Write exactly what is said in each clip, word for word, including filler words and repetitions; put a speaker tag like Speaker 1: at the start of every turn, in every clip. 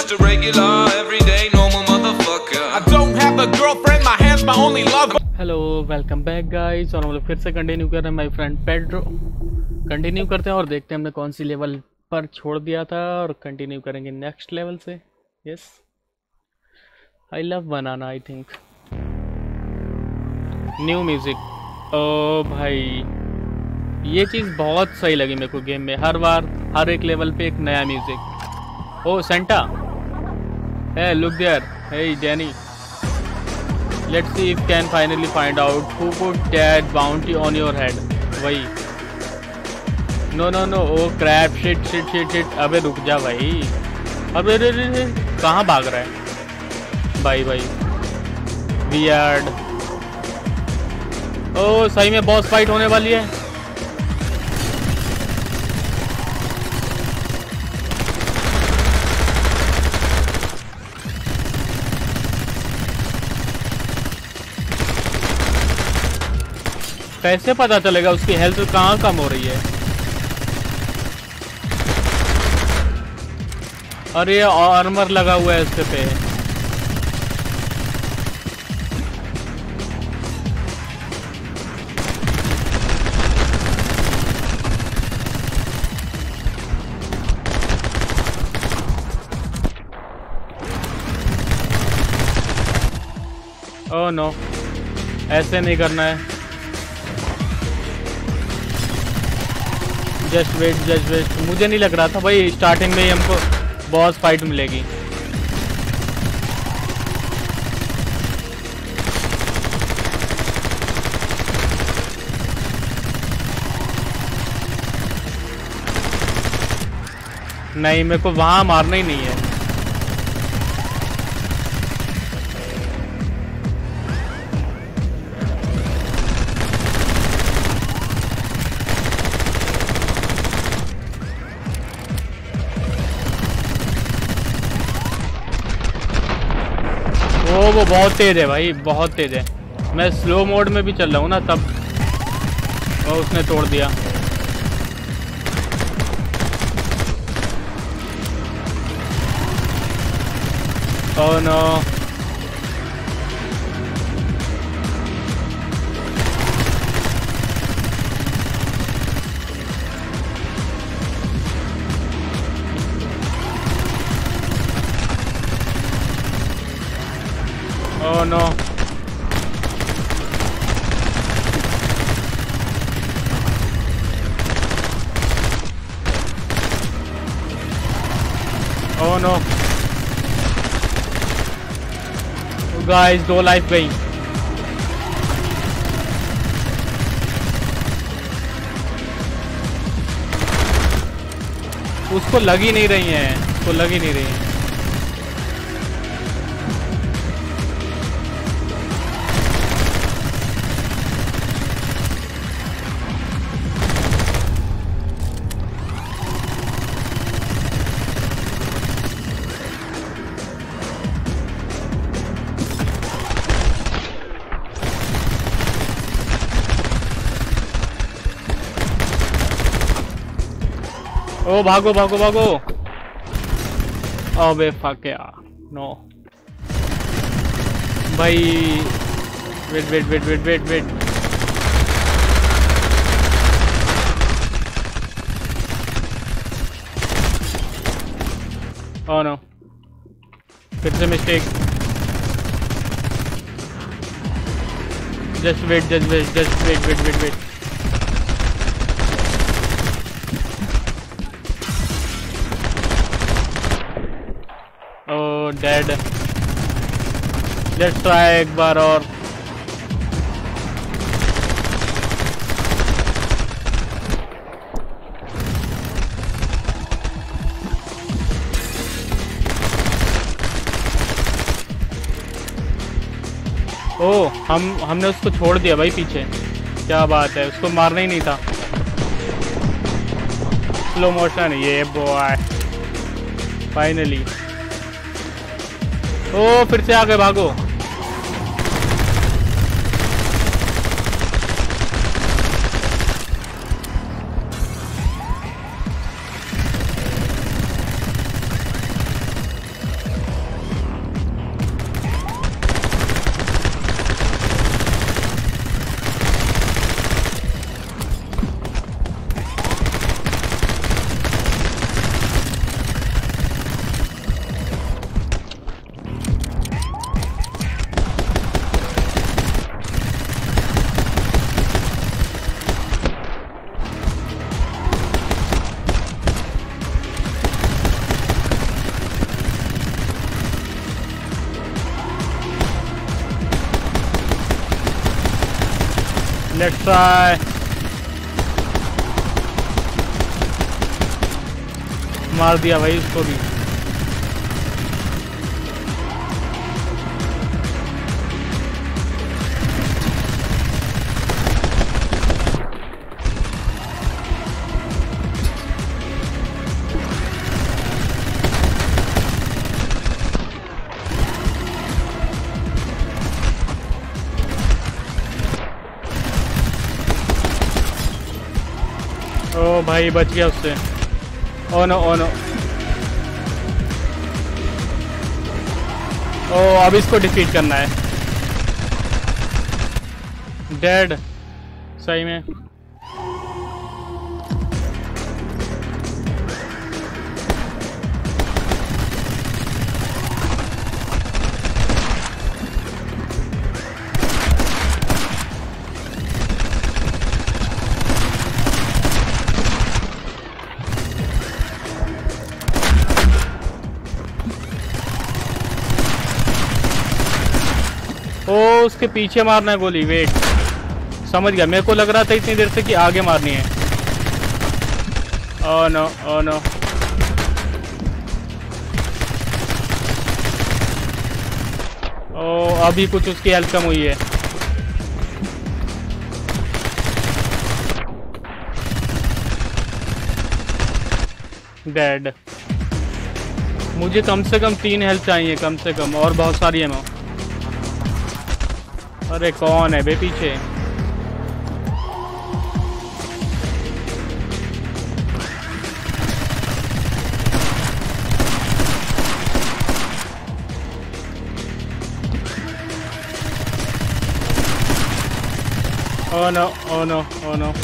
Speaker 1: just a regular, everyday, normal motherfucker. I don't have a girlfriend, my hand's my only lover.
Speaker 2: Hello, welcome back guys. और हम लोग फिर से continue कर रहे हैं माय फ्रेंड पेड्रो। कंटिन्यू करते हैं और देखते हैं हमने कौन सी लेवल पर छोड़ दिया था और कंटिन्यू करेंगे नेक्स्ट लेवल से। Yes, I love banana. I think new music. ओ भाई, ये चीज़ बहुत सही लगी मेरे को गेम में। हर बार हर एक लेवल पे एक नया music. Oh Santa, hey look there, hey Danny, let's see if can finally find out who put that bounty on your head. वही, no no no, oh crap, shit shit shit shit. अबे रुक जा भाई, अबे रे रे रे, कहाँ भाग रहा है भाई भाई, वियर्ड। ओ सही में बॉस फाइट होने वाली है। कैसे पता चलेगा उसकी हेल्थ कहाँ कम हो रही है? अरे आर्मर लगा हुआ है इसके पे। ओह नो, ऐसे नहीं करना है। Just wait just wait. मुझे नहीं लग रहा था भाई स्टार्टिंग में ही हमको बॉस फाइट मिलेगी। नहीं, मेरे को वहां मारना ही नहीं है। वो वो बहुत तेज है भाई, बहुत तेज है। मैं स्लो मोड में भी चल रहा हूँ ना, तब वो उसने तोड़ दिया। Oh no, oh no, oh no, guys दो लाइफ गई। उसको लग ही नहीं रही है, उसको लग ही नहीं रही है। ओ भागो भागो भागो। अबे फक यार, नो भाई। Wait wait wait wait wait wait. Oh no, फिर से mistake. Just wait just wait just wait wait wait wait. Dead. Let's try एक बार और। ओ हम हमने उसको छोड़ दिया भाई पीछे। क्या बात है, उसको मारना ही नहीं था। स्लो मोशन, ये बॉय फाइनली। ओ फिर से आगे भागो। Let's try. मार दिया भाई उसको भी। ओ भाई बच गया उससे। Oh no oh no. ओ अब इसको डिफीट करना है। डेड सही में। ओ उसके पीछे मारना है गोली। वेट समझ गया। मेरे को लग रहा था इतनी देर से कि आगे मारनी है। Oh no oh no. ओ अभी कुछ उसकी हेल्थ कम हुई है। डेड। मुझे कम से कम तीन हेल्थ चाहिए कम से कम, और बहुत सारी है। मैं अरे कौन है बे पीछे? Oh no oh no oh no.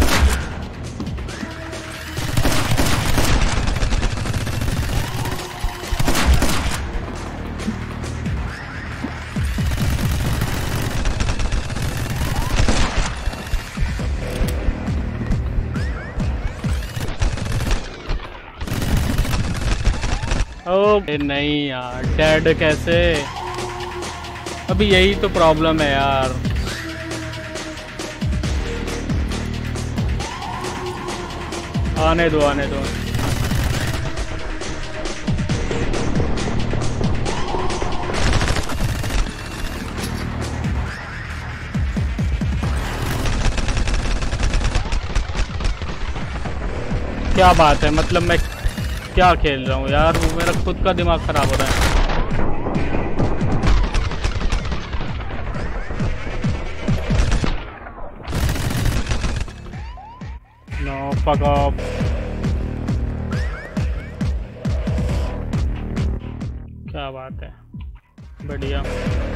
Speaker 2: ओ नहीं यार, डेड कैसे? अभी यही तो प्रॉब्लम है यार। आने दो आने दो। क्या बात है, मतलब मैं क्या खेल रहा हूँ यार, मेरा खुद का दिमाग खराब हो रहा है। No fuck off. क्या बात है, बढ़िया।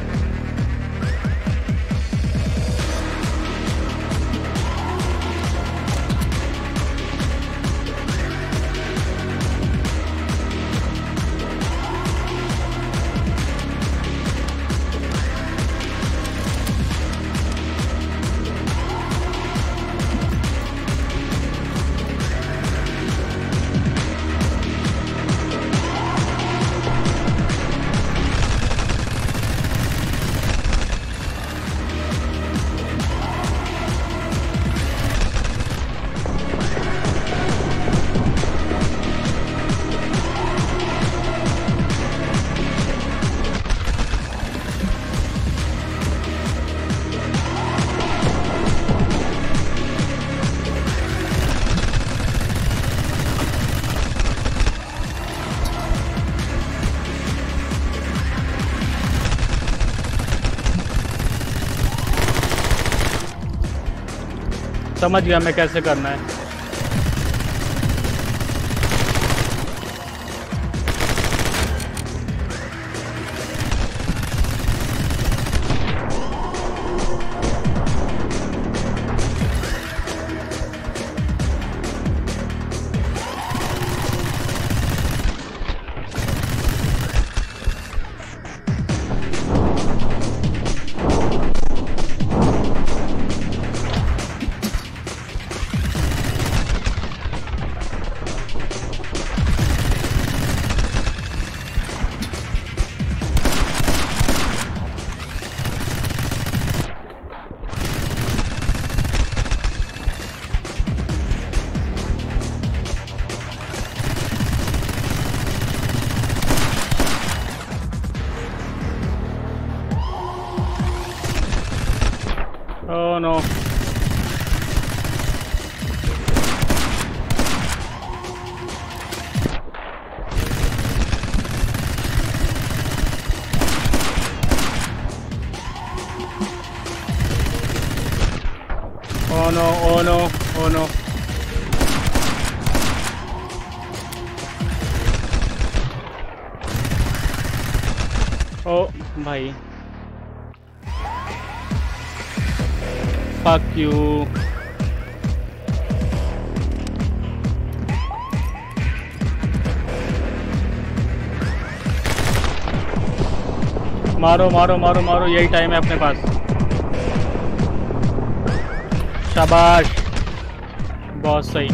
Speaker 2: समझ गया मैं कैसे करना है। Oh no. Oh no, oh no, oh no. Oh भाई, fuck you. मारो मारो मारो मारो, यही टाइम है अपने पास। शाबाश, बहुत सही।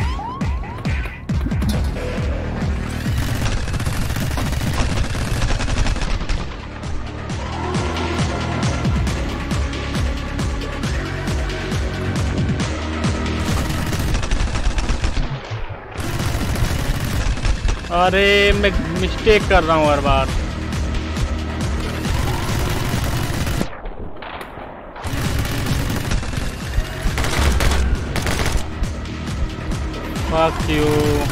Speaker 2: अरे मैं मिस्टेक कर रहा हूँ हर बार। Fuck you.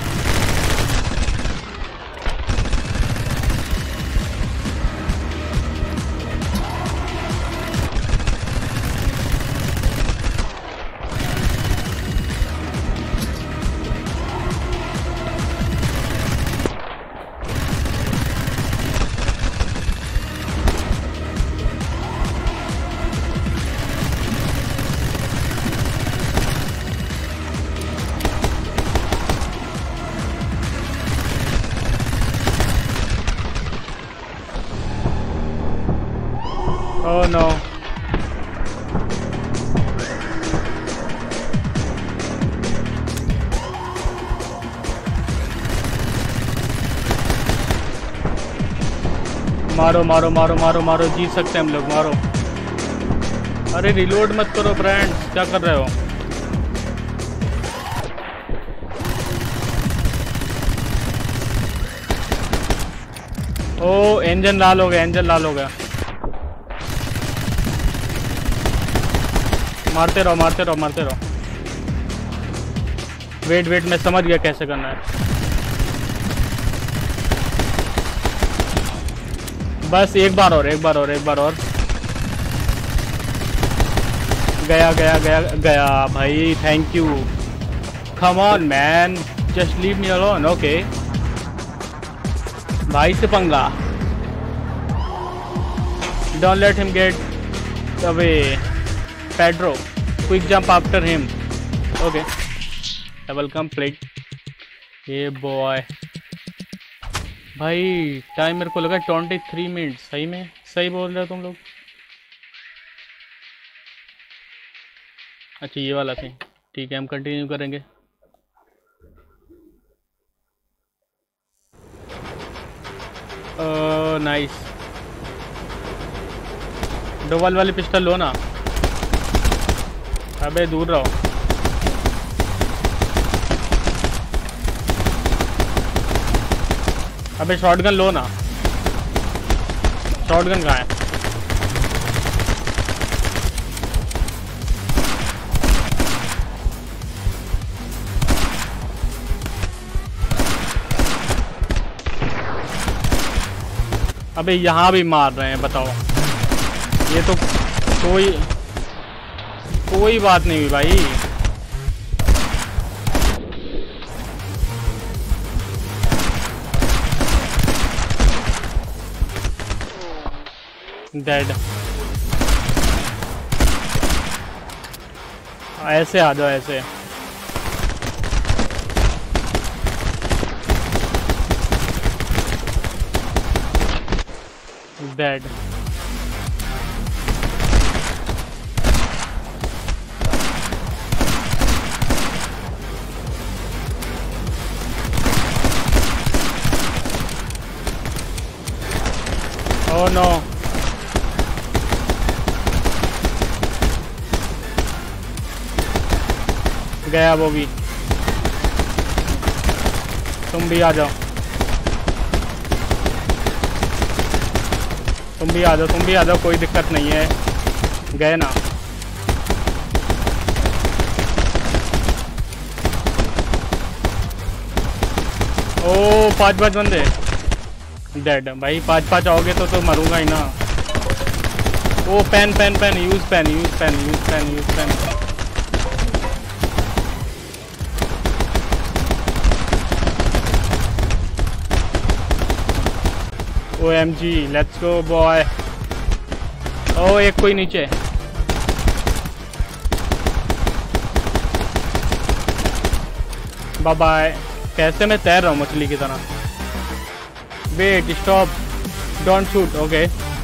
Speaker 2: Oh no. मारो मारो मारो मारो मारो, जीत सकते हैं हम लोग, मारो। अरे रिलोड मत करो फ्रेंड्स, क्या कर रहे हो? ओ इंजन लाल हो गया, इंजन लाल हो गया। मारते रहो मारते रहो मारते रहो। वेट वेट, मैं समझ गया कैसे करना है। बस एक बार और, एक बार और, एक बार और। गया गया गया गया भाई, thank you. Come on man, just leave me alone. Okay भाई से पंगा, don't let him get away. Pedro, quick jump after him. Okay, level complete. ये बॉय भाई, टाइम मेरे को लगा ट्वेंटी थ्री मिनट। सही में सही बोल रहे हो तुम लोग। अच्छा ये वाला थी, ठीक है, हम कंटिन्यू करेंगे। नाइस। डबल वाली पिस्टल लो ना। अबे दूर रहो। अबे शॉटगन लो ना। शॉटगन कहाँ है? अबे यहाँ भी मार रहे हैं, बताओ। ये तो कोई कोई बात नहीं हुई भाई। डेड। ऐसे आ जाओ, ऐसे। डेड। Oh no. गया वो भी। तुम भी आ जाओ, तुम भी आ जाओ, तुम भी आ जाओ, कोई दिक्कत नहीं है। गए ना। ओ पांच पांच बंदे डेड भाई, पांच पांच आओगे तो तो मरूंगा ही ना। Oh pen pen pen use pen use pen use pen use pen. O M G let's go boy. ओ एक कोई नीचे। Bye bye. कैसे मैं तैर रहा हूँ मछली की तरह। Wait stop don't shoot okay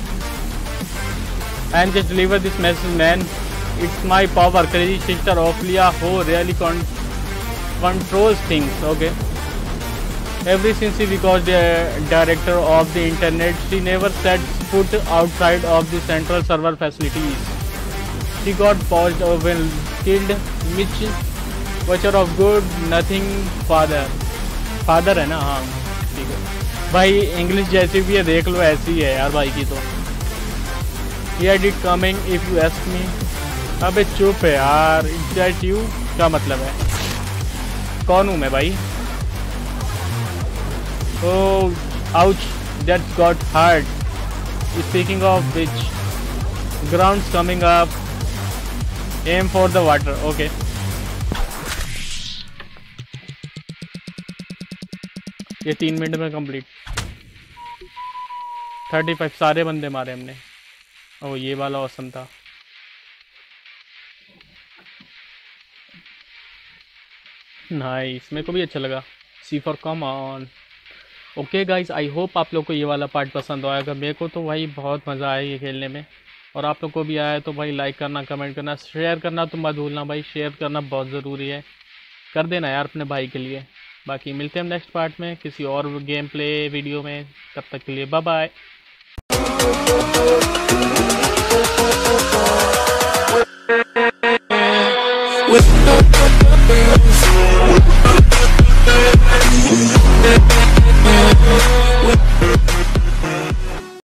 Speaker 2: and just deliver this message man. It's my power crazy sister Ophelia who really controls things okay ever since she became the director of the internet she never set foot outside of the central server facilities. She got paused when killed Mitch Watcher of good nothing father father है ना हाँ ठीक है भाई। English जैसी भी है देख लो ऐसी है यार भाई की तो। Yeah did coming if you ask me। अबे चुप है यार। Is that you क्या मतलब है? कौन हूँ मैं भाई? Oh ouch that got hurt। Speaking of which grounds coming up aim for the water okay ये तीन मिनट में कंप्लीट। थर्टी फाइव सारे बंदे मारे हमने। ओ ये वाला औसम था। नाइस मेरे को भी अच्छा लगा। See for come on. Okay guys I hope आप लोग को ये वाला पार्ट पसंद आएगा। मेरे को तो भाई बहुत मज़ा आया ये खेलने में और आप लोग को भी आया तो भाई लाइक करना कमेंट करना शेयर करना तो मत भूलना भाई। शेयर करना बहुत ज़रूरी है। कर देना यार अपने भाई के लिए। बाकी मिलते हैं नेक्स्ट पार्ट में किसी और गेम प्ले वीडियो में। तब तक के लिए बाय बाय।